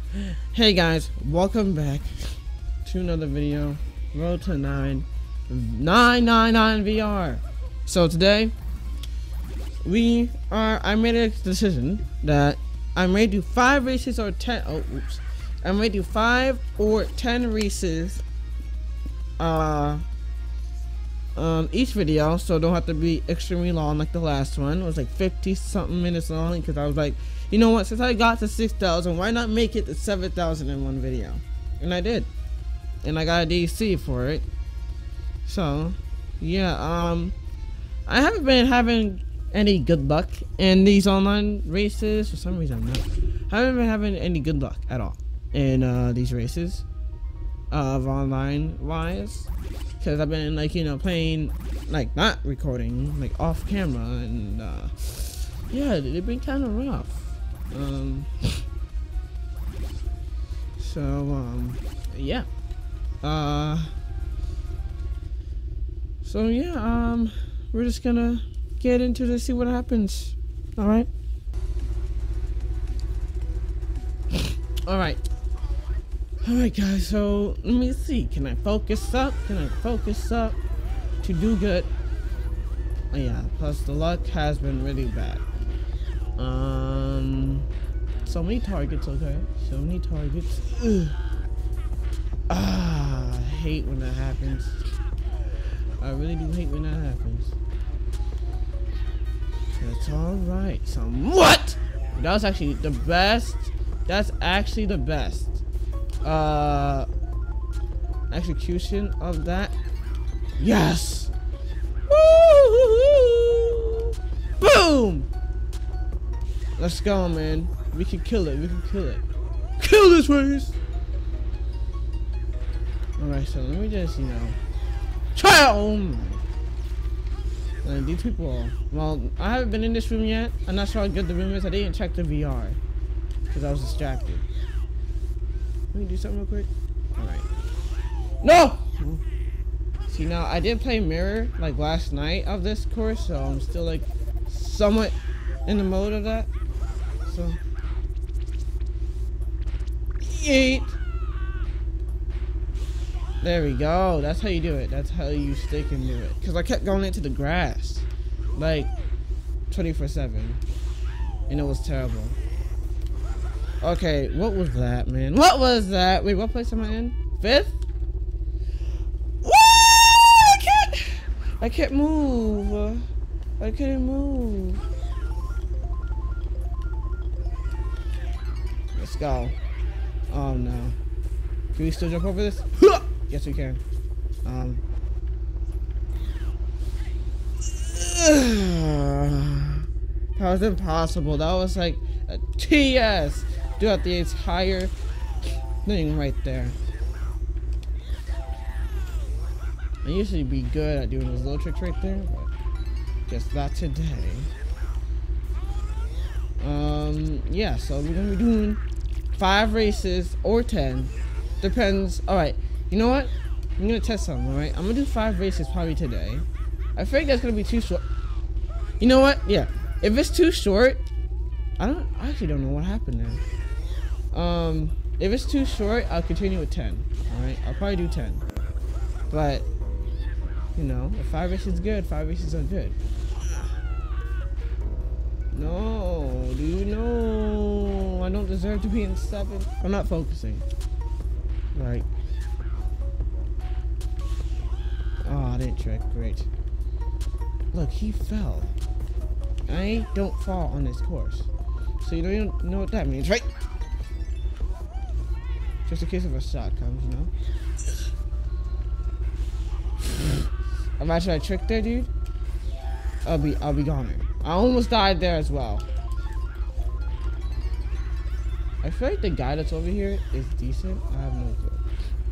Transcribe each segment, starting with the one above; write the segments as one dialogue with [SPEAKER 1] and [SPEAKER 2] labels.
[SPEAKER 1] Hey guys, welcome back to another video. Road to 999 VR. So today I made a decision that I may do 5 races or 10 I may do 5 or 10 races each video, so don't have to be extremely long like the last one. It was like 50 something minutes long because I was like, you know what, since I got to 6,000, why not make it to 7,000 in one video? And I did, and I got a DC for it. So yeah, I haven't been having any good luck in these online races for some reason. I haven't been having any good luck at all in these races of online wise, because I've been like, you know, playing like not recording, like off camera, and yeah, they've been kind of rough. Yeah. We're just gonna get into this, see what happens. All right. All right, guys, so let me see. Can I focus up? To do good? Oh, yeah, plus the luck has been really bad. So many targets, okay? So many targets. Ugh. I hate when that happens. I really do hate when that happens. That's alright. What? That was actually the best. That's actually the best execution of that. Yes. Woo! Boom. Let's go, man. We can kill it. Kill this race. Alright, so let me just, you know, try out. Oh my. These people, well, I haven't been in this room yet. I'm not sure how good the room is. I didn't check the VR because I was distracted. Let me do something real quick. Alright. No! See, now I did play Mirror like last night of this course, so I'm still like somewhat in the mode of that. So 8. There we go. That's how you do it. That's how you stick and do it. Because I kept going into the grass like 24/7, and it was terrible. Okay, what was that, man? What was that? Wait, what place am I in? 5th? Woo! I can't move. I couldn't move. Let's go. Oh no. Can we still jump over this? Yes, we can. That was impossible. That was like a TS throughout the entire thing right there. I usually be good at doing those little tricks right there, but just not today. Yeah, so we're gonna be doing 5 races or 10. Depends. Alright, you know what? I'm gonna test something, alright? I'm gonna do 5 races probably today. I think that's gonna be too short. You know what? Yeah. If it's too short, I actually don't know what happened there. If it's too short, I'll continue with 10. Alright? I'll probably do 10. But, you know, if 5 races is good, 5 races are good. No, dude, no. I don't deserve to be in 7. I'm not focusing. Right. Oh, I didn't trick. Great. Look, he fell. I don't fall on this course. So you don't know what that means, right? Just in case if a shot comes, you know? Imagine I tricked there, dude. I'll be goner. I almost died there as well. I feel like the guy that's over here is decent. I have no clue.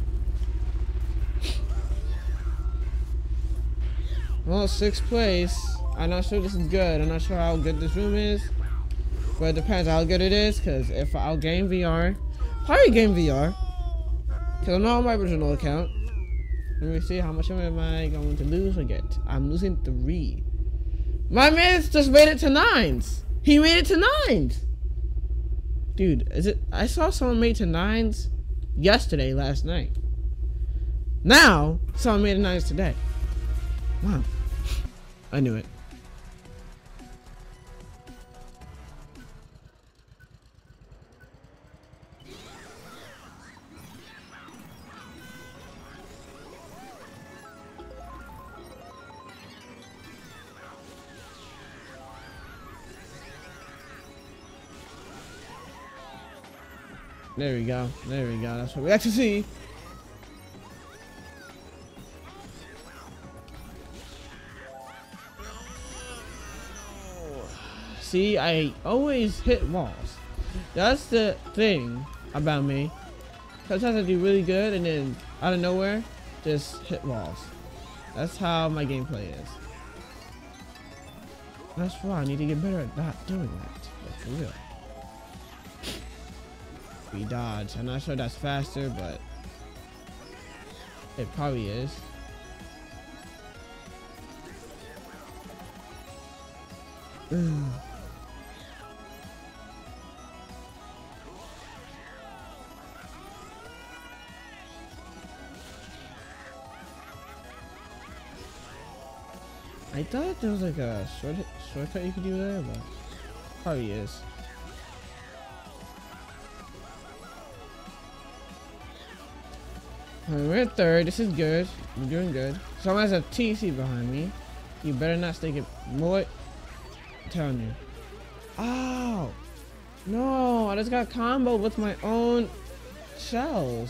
[SPEAKER 1] Well, 6th place. I'm not sure this is good. I'm not sure how good this room is. But it depends how good it is. Because if I'll game VR. Probably game VR. Because I'm not on my original account. Let me see how much am I going to lose or get. I'm losing 3. My man just made it to 9s. He made it to 9s. Dude, is it? I saw someone made to 9s yesterday, last night. Now, someone made to 9s today. Wow. I knew it. There we go. There we go. That's what we like to see. See, I always hit walls. That's the thing about me. Sometimes I do really good and then out of nowhere, just hit walls. That's how my gameplay is. That's why I need to get better at not doing that. But for real. We dodge. I'm not sure that's faster, but it probably is. I thought there was like a shortcut you could do there, but probably is. We're at third. This is good. We're doing good. Someone has a TC behind me. You better not stick it. Boy, I'm telling you. Oh no! I just got comboed with my own shells.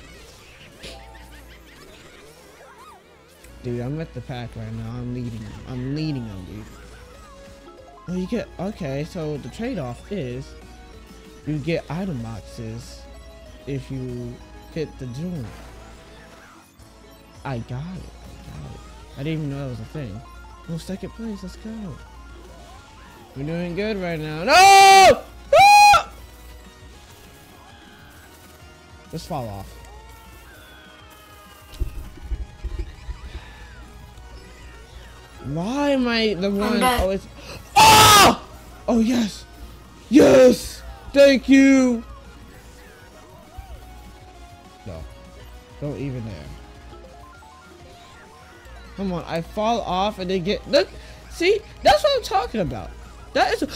[SPEAKER 1] Dude, I'm at the pack right now. I'm leading them. I'm leading them, dude. Oh, you get okay. So the trade-off is you get item boxes if you hit the joint. I got it. I got it. I didn't even know that was a thing. No, second place. Let's go. We're doing good right now. No! Ah! Just fall off. Why am I the one always? Oh! Oh yes, yes. Thank you. No, don't even there. Come on, I fall off and they get look. See, that's what I'm talking about. That is.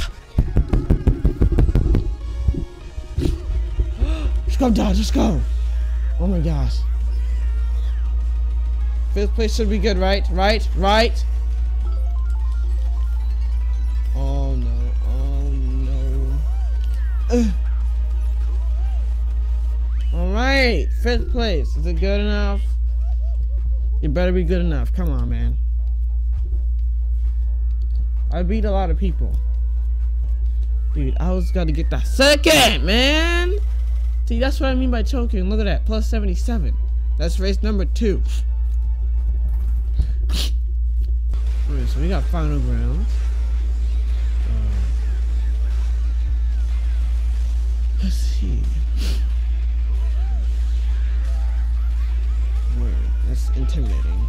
[SPEAKER 1] Let's go, Dodge. Let's go. Oh my gosh. Fifth place should be good, right? Right? Right? Oh no. Oh no. Alright. Fifth place. Is it good enough? It better be good enough. Come on, man. I beat a lot of people. Dude, I was gotta get that second, man. See, that's what I mean by choking. Look at that. Plus 77. That's race number 2. Alright, so we got final ground. Let's see. Word, that's intimidating.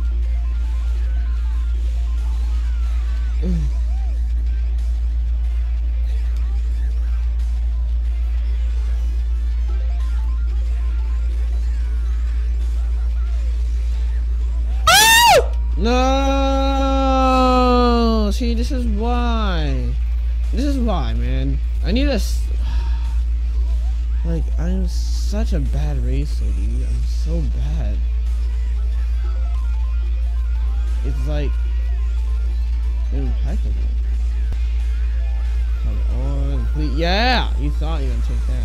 [SPEAKER 1] No! See, this is why. This is why, man. I need a... Like, I'm such a bad racer, dude. I'm so bad. It's like... impeccable. Come on, please. Yeah! You thought you were gonna take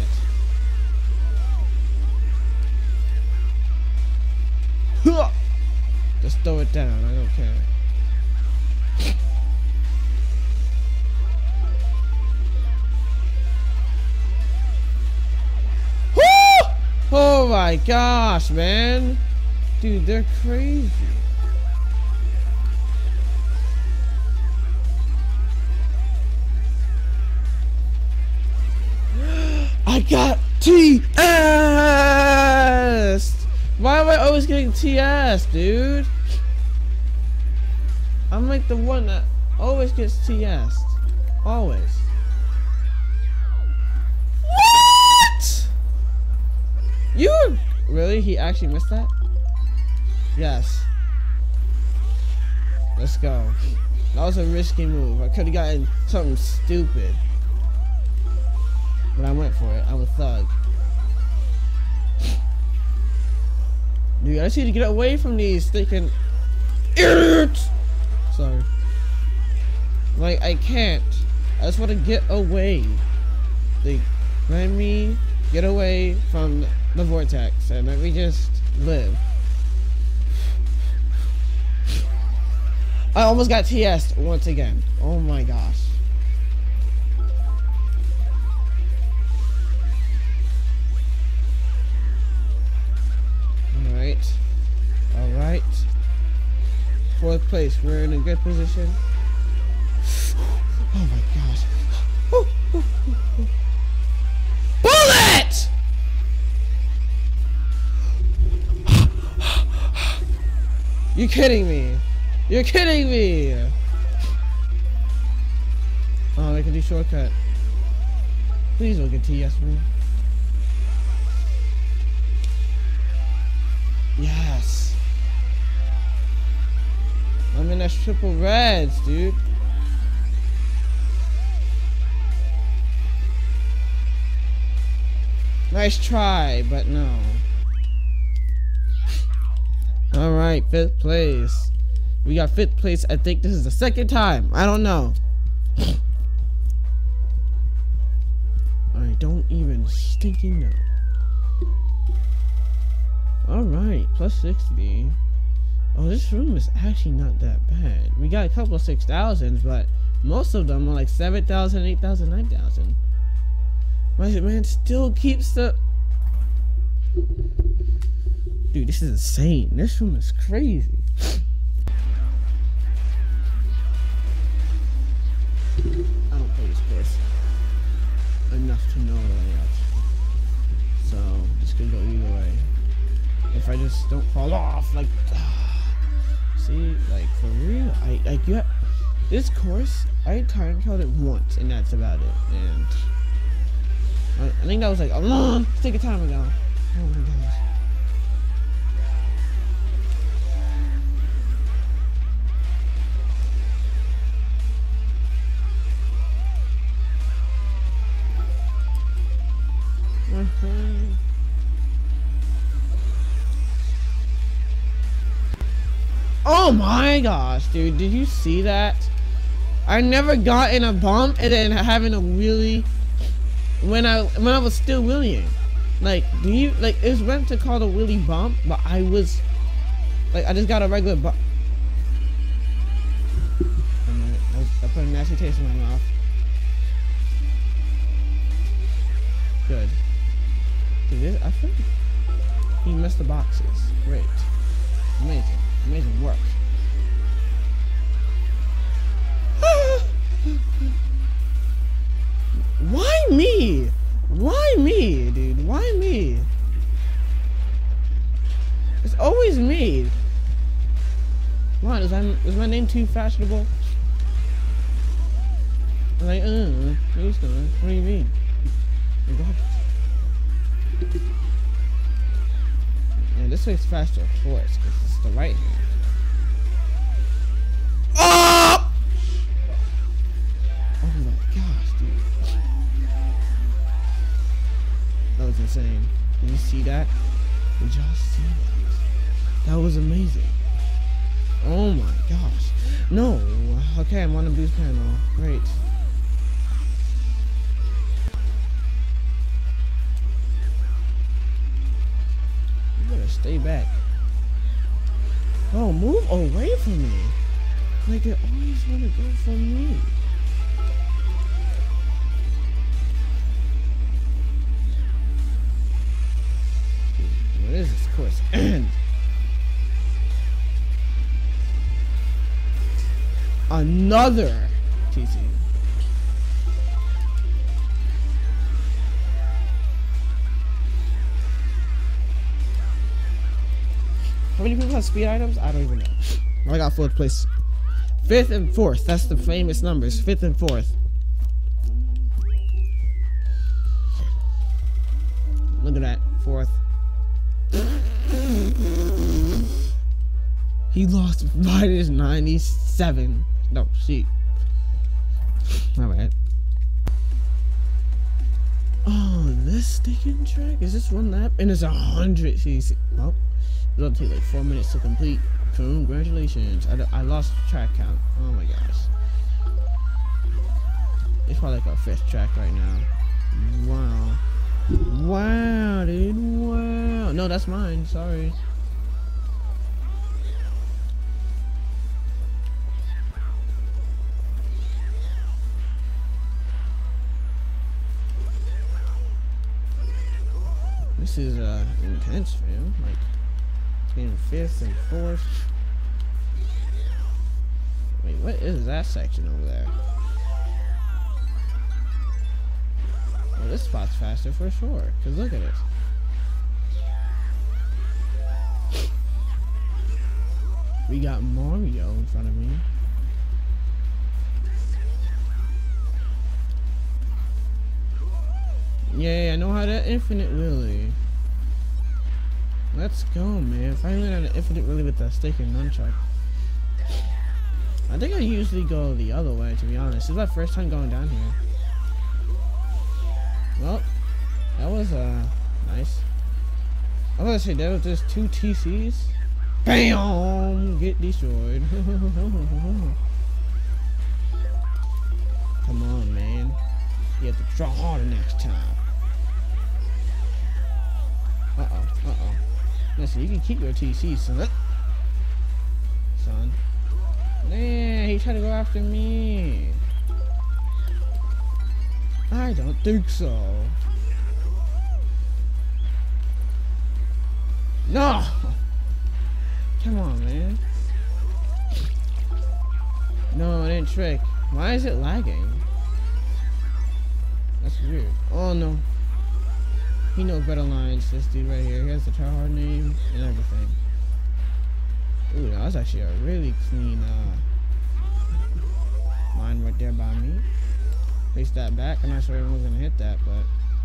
[SPEAKER 1] that. Just throw it down, I don't care. Woo! Oh my gosh, man. Dude, they're crazy. I got TS! Why am I always getting TS, dude? I'm like the one that always gets TS. Always. say he actually missed that? Yes. Let's go. That was a risky move. I could have gotten something stupid. But I went for it. I'm a thug. Dude, I just need to get away from these stinking idiots. Sorry. Like, I can't. I just want to get away. Like, let me get away from the vortex and let me just live. I almost got TS'd once again. Oh my gosh. Alright. Alright. 4th place. We're in a good position. Oh my gosh. Bullet! You're kidding me. You're kidding me. Oh, I can do shortcut. Please don't get TS me. Yes. I'm in that triple reds, dude. Nice try, but no. Alright, 5th place. We got 5th place. I think this is the 2nd time. I don't know. I don't even stinking know. Alright, plus 60. Oh, this room is actually not that bad. We got a couple of 6,000s, but most of them are like 7,000, 8,000, 9,000. My man still keeps the... Dude, this is insane. This room is crazy. I don't play this course enough to know layout. So, it's gonna go either way. If I just don't fall off, like... See, like, for real, I got... This course, I time trialed it once, and that's about it. And... I think that was like a long stick of time ago. Oh my gosh. Oh my gosh, dude, did you see that? I never got in a bump and then having a wheelie when I was still wheeling. Like, do you, like, it was meant to call the wheelie bump, but I was like, I just got a regular bump. I put a nasty taste in my mouth. Good. Dude, I think he missed the boxes. Great. Amazing. Amazing work. Why me? Why me, dude? Why me? It's always me. Why? Is my name too fashionable? I'm like, please don't. What do you mean? Yeah, this way's faster, of course, because it's the right hand. Oh! Oh my gosh, dude. That was insane. Did you see that? Did y'all see that? That was amazing. Oh my gosh. No. Okay, I'm on the boost panel. Great. You better stay back. Oh, move away from me. Like, they always want to go from me. What is this course end? Another TC. How many people have speed items? I don't even know. I got 4th place. 5th and 4th. That's the famous numbers. 5th and 4th. Look at that. 4th. He lost minus 97. No, shit. Alright. Oh, this sticking track? Is this one lap? And it's 100 cc. Well, it'll take like 4 minutes to complete. Congratulations. I lost track count. Oh my gosh. It's probably like our 5th track right now. Wow. Wow, dude. Wow. No, that's mine. Sorry. This is intense, fam. Like getting 5th and 4th. Wait, what is that section over there? Well, this spot's faster for sure. Cause look at it. We got Mario in front of me. Yeah, I know how to infinite wheelie. Let's go, man. Finally on an infinite wheelie with that stick and nunchuck. I think I usually go the other way, to be honest. This is my first time going down here. Well, that was nice. I was gonna say there was just 2 TCs. Bam! Get destroyed. Come on, man. You have to try harder next time. Uh-oh. Listen, you can keep your TC, son. Man, he tried to go after me. I don't think so. No! Come on, man. No, it ain't trick. Why is it lagging? That's weird. Oh no. He knows better lines, this dude right here. He has the tryhard name and everything. Ooh, that was actually a really clean line right there by me. Face that back. I'm not sure everyone's gonna hit that, but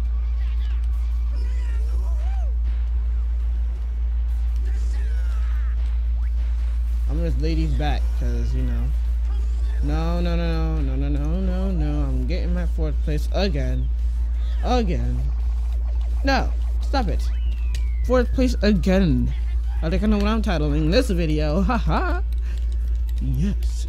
[SPEAKER 1] I'm gonna just lay these back, cause you know. No. I'm getting my 4th place again. No, stop it. 4th place again. I think I know what I'm titling this video. Haha. Yes.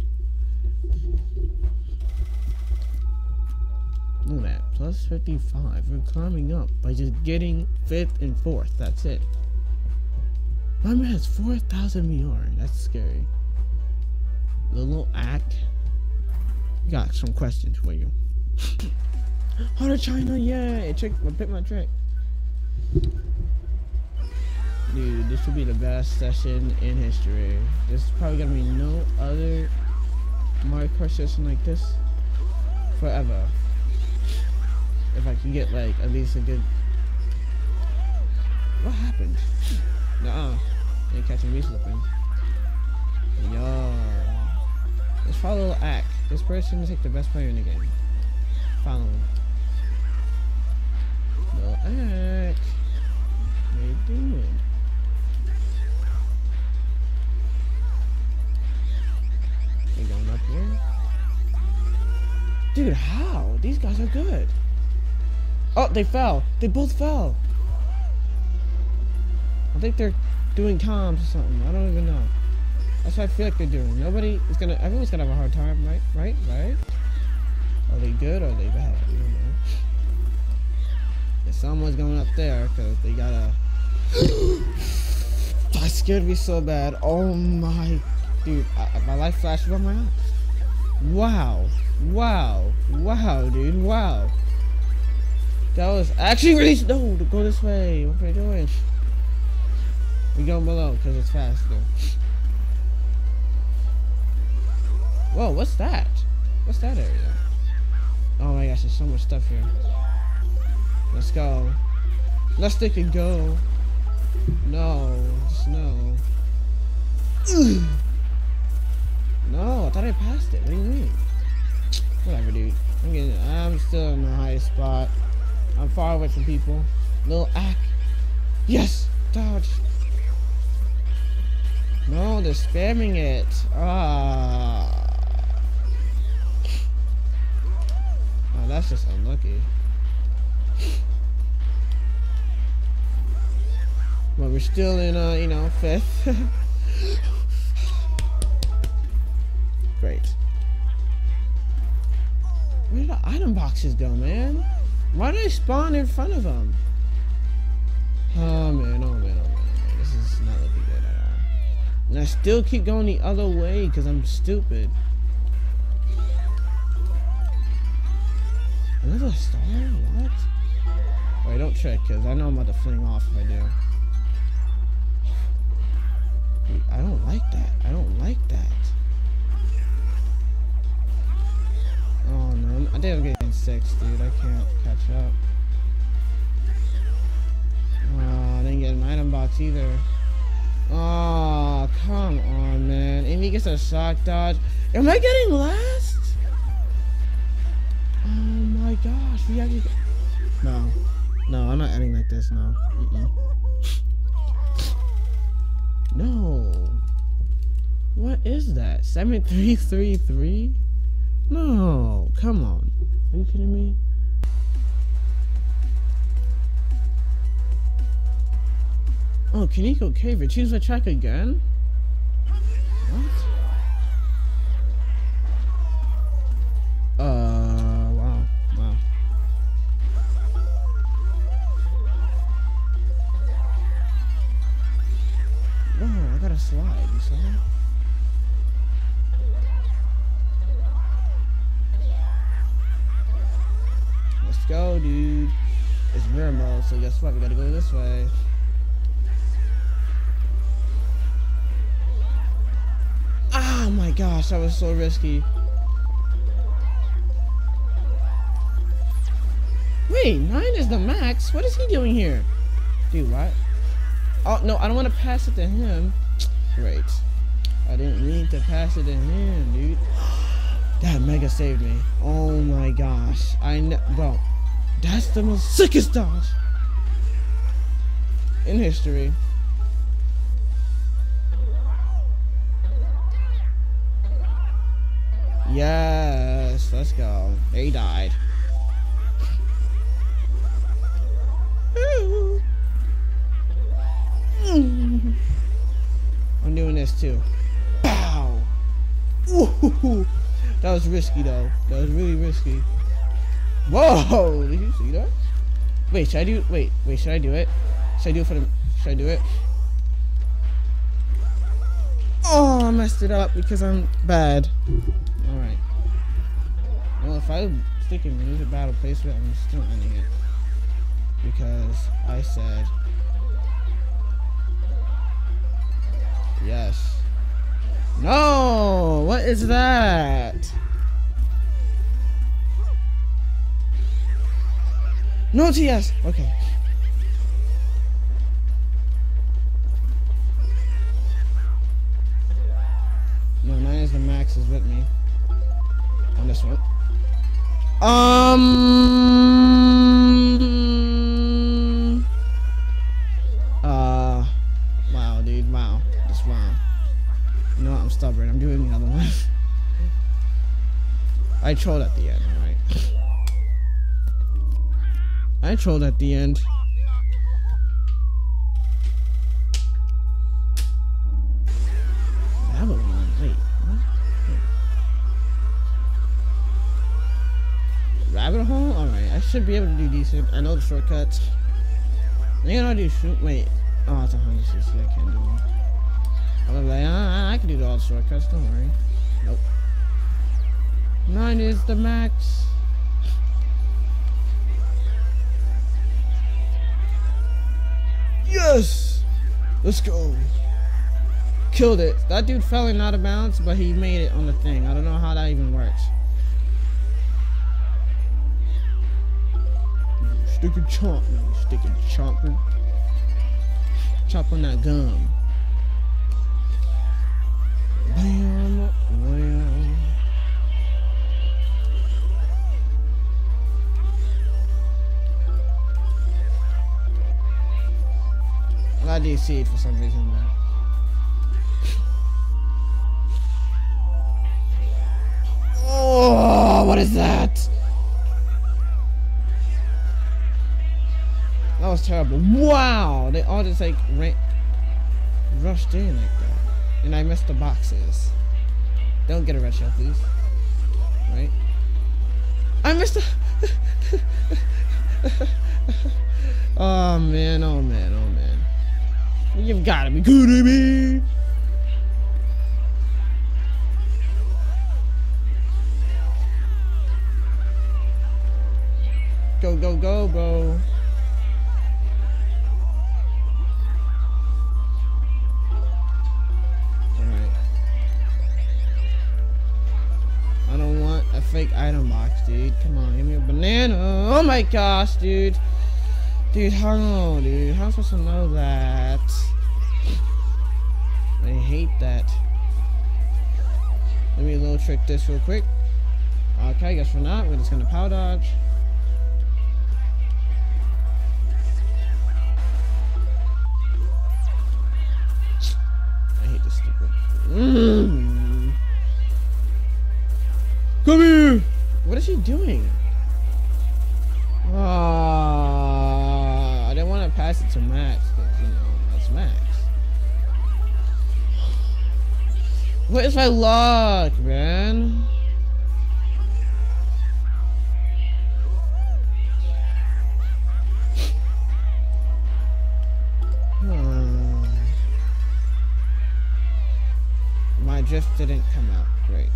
[SPEAKER 1] Look at that. Plus 55. We're climbing up by just getting 5th and 4th. That's it. My man has 4,000 MER. That's scary. Little act. Got some questions for you. Heart of China, yeah! I picked my trick. Dude, this will be the best session in history. There's probably gonna be no other Mario Kart session like this forever. If I can get like at least a good. What happened? Nuh-uh. Ain't catching me slipping. Yo. Let's follow Ack. This person is like the best player in the game. Follow him. Little Ack. What are you doing? You going up here? Dude, how? These guys are good. Oh, they fell. They both fell. I think they're doing comms or something. I don't even know. That's what I feel like they're doing. Everyone's gonna have a hard time, right? Are they good or are they bad? You don't know. If someone's going up there because they gotta. That scared me so bad. Oh my, dude, my life flashed before my eyes. Wow, dude, wow. That was actually really no to go this way. What are you doing? We going below because it's faster. Whoa, what's that? What's that area? Oh my gosh, there's so much stuff here. Let's go. Let's stick and go. No, just no. No, I thought I passed it. What do you mean? Whatever, dude. I'm still in the highest spot. I'm far away from people. Little Ack. Yes! Dodge. No, they're spamming it. Ah. Oh, that's just unlucky. But we're still in, you know, 5th. Great. Where did the item boxes go, man? Why do they spawn in front of them? Oh man, oh man, oh man, oh man. This is not looking good at all. And I still keep going the other way because I'm stupid. Another star? What? Wait, don't check because I know I'm about to fling off if I do. I don't like that. I don't like that. Oh no, I think I'm getting 6, dude. I can't catch up. Oh, I didn't get an item box either. Oh, come on, man. And he gets a shock dodge. Am I getting last? Oh my gosh. We actually... No. No, I'm not ending like this, no. No. What is that? 7333? No, come on. Are you kidding me? Oh, Kaneko Cave, choose the track again? What? Wow, wow. Whoa, I got a slide, you saw that? Let's go, dude. It's mirror mode, so guess what? We gotta go this way. Oh my gosh, that was so risky. Wait, 9 is the max? What is he doing here? Dude, what? Oh, no, I don't want to pass it to him. Great. I didn't mean to pass it to him, dude. That mega saved me. Oh my gosh. Bro, that's the most sickest dodge in history. Yes, let's go. They died. I'm doing this too. Bow. Ooh, that was risky though. That was really risky. Whoa! Did you see that? Wait, should I do? Wait, should I do it? Should I do it for the? Should I do it? Oh, I messed it up because I'm bad. All right. Well, if I stick in music battle placement, I'm still ending it because I said yes. No, what is that? No TS. Okay. No, 9 is the max is with me on this one. Wow, dude, wow, just wow. You know what? I'm stubborn. I'm doing the other one. I trolled at the end, alright. I trolled at the end. Babylon. Wait, what? Wait. Rabbit hole? Alright, I should be able to do decent. I know the shortcuts. I know how to do shoot. Wait. Oh, it's 160. I can't do one. I can do all the shortcuts. Don't worry. Nope. 9 is the max. Yes! Let's go. Killed it. That dude fell in out of bounds, but he made it on the thing. I don't know how that even works. Stick and chomp, man. Stick and chomper. Chop on that gum. Bam, bam. I got DC'd for some reason, but Oh, what is that? That was terrible. Wow, they all just like rushed in like that, and I missed the boxes. Don't get a red shell, please. Right? I missed the. Oh man! Oh man! Oh man! You've got to be good at me. Go, go, go, bro. Alright. I don't want a fake item box, dude. Come on, give me a banana. Oh my gosh, dude. Dude, how dude? How am I supposed to know that? I hate that. Let me a little trick this real quick. Okay, I guess we're not. We're just gonna power dodge. Come here! What is he doing? I didn't want to pass it to Max, because, you know, that's Max. What is my luck, man? My drift didn't come out great.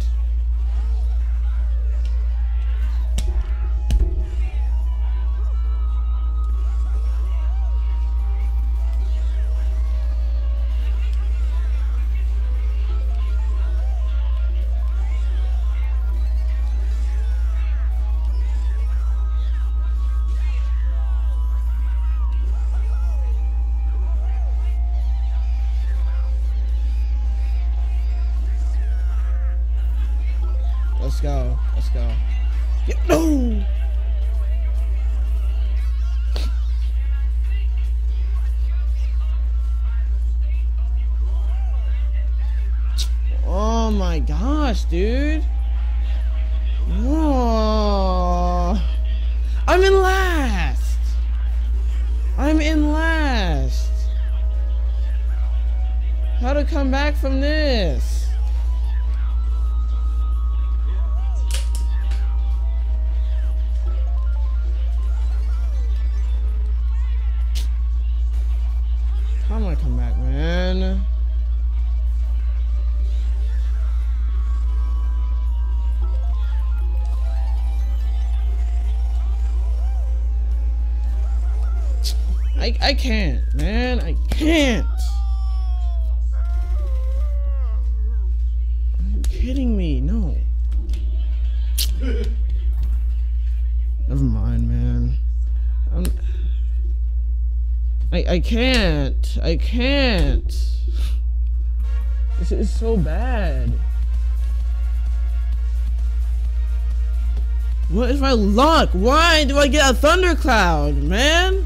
[SPEAKER 1] Let's go. Let's go. Yeah, no! Oh my gosh, dude. Oh. I'm in last. I'm in last. How to come back from this? I'm gonna come back, man. I can't, man. I can't. Are you kidding me? No. Never mind, man. I can't. I can't. This is so bad. What is my luck? Why do I get a thundercloud, man?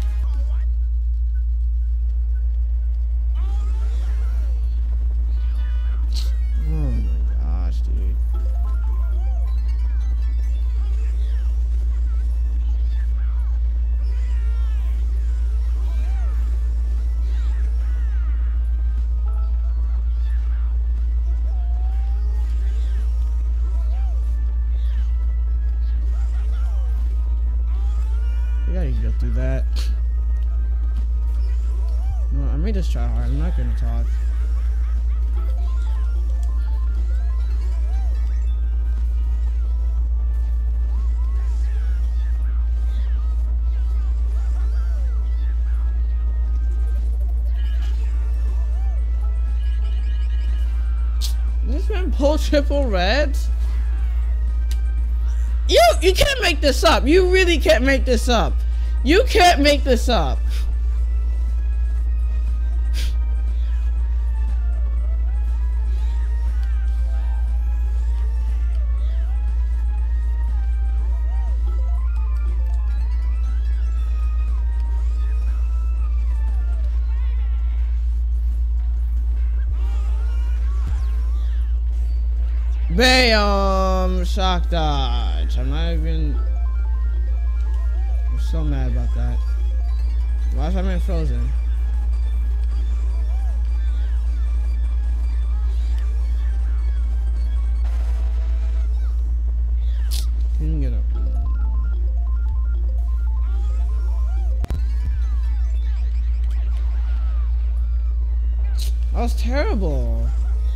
[SPEAKER 1] Oh my gosh, dude. Yeah, you can go through that. No, I may just try hard. I'm not gonna talk. This man pull triple reds? You can't make this up. You really can't make this up. You can't make this up. Bam! Shock dodge. I'm not even. I'm so mad about that. Why is my man frozen? Didn't get up. That was terrible.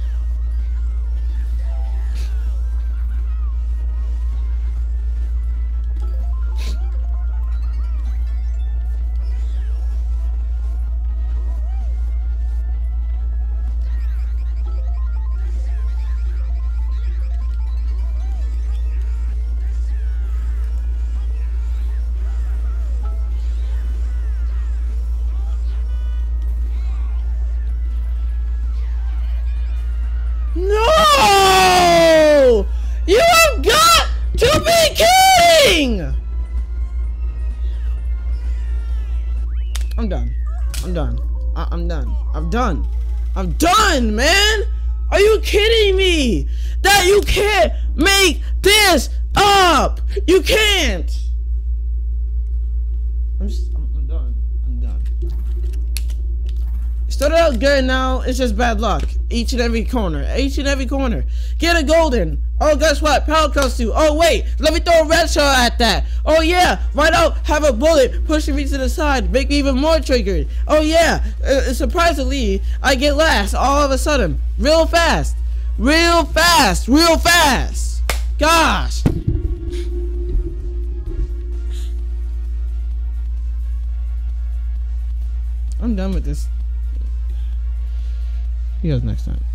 [SPEAKER 1] No! You have got to be kidding! I'm done. I'm done. I'm done. I'm done. I'm done, man! Are you kidding me? That you can't make this up! You can't! I'm done. I'm done. Started out good, now it's just bad luck. Each and every corner. Each and every corner. Get a golden. Oh, guess what? Power comes to. Oh, wait. Let me throw a red shell at that. Oh, yeah. Right out. Have a bullet pushing me to the side. Make me even more triggered. Oh, yeah. Surprisingly, I get last all of a sudden. Real fast. Real fast. Real fast. Gosh. I'm done with this. See you guys next time.